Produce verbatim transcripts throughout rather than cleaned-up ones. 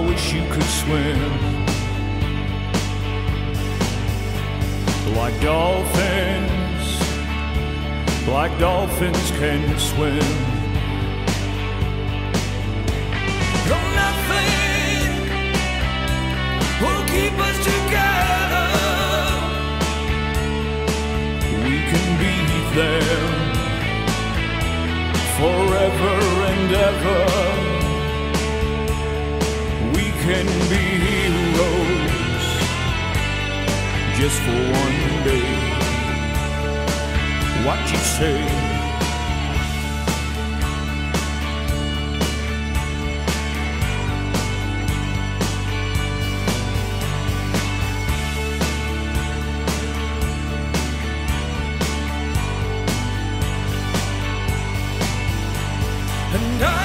wish you could swim like dolphins, like dolphins can swim. Though nothing will keep us together, we can be there forever and ever. We can be heroes just for one day. What you say? and I,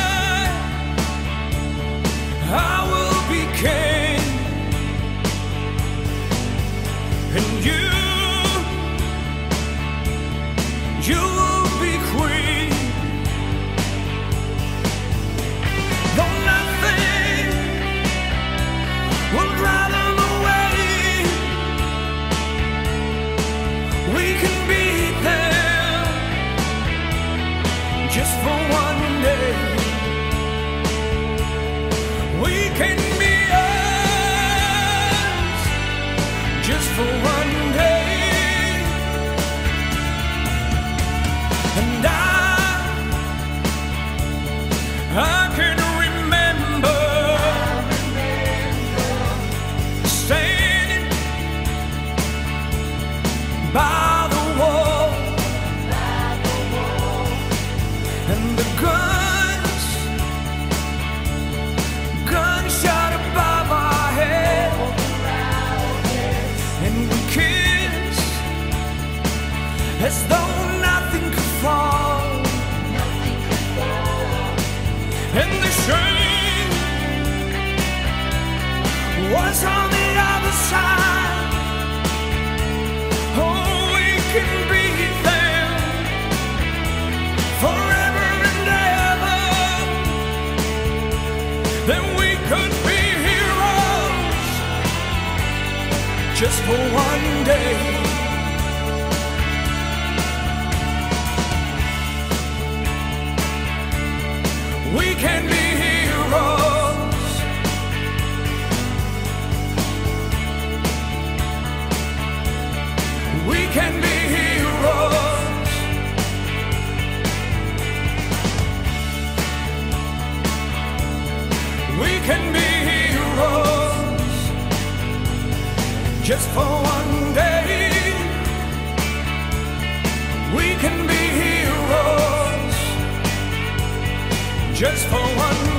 I will be king, and you, you will be queen. Though nothing will drive them away, we can be there just for one day. We can be ours just for one day. And I, I can remember, standing by the wall, and the guns, gunshot above our head, and we kissed as though nothing could fall, and the shame was on the other side. Oh, we can be there forever and ever. Then we could be heroes just for one day. We can be heroes. We can be heroes. We can be heroes just for one day. We can be heroes just for one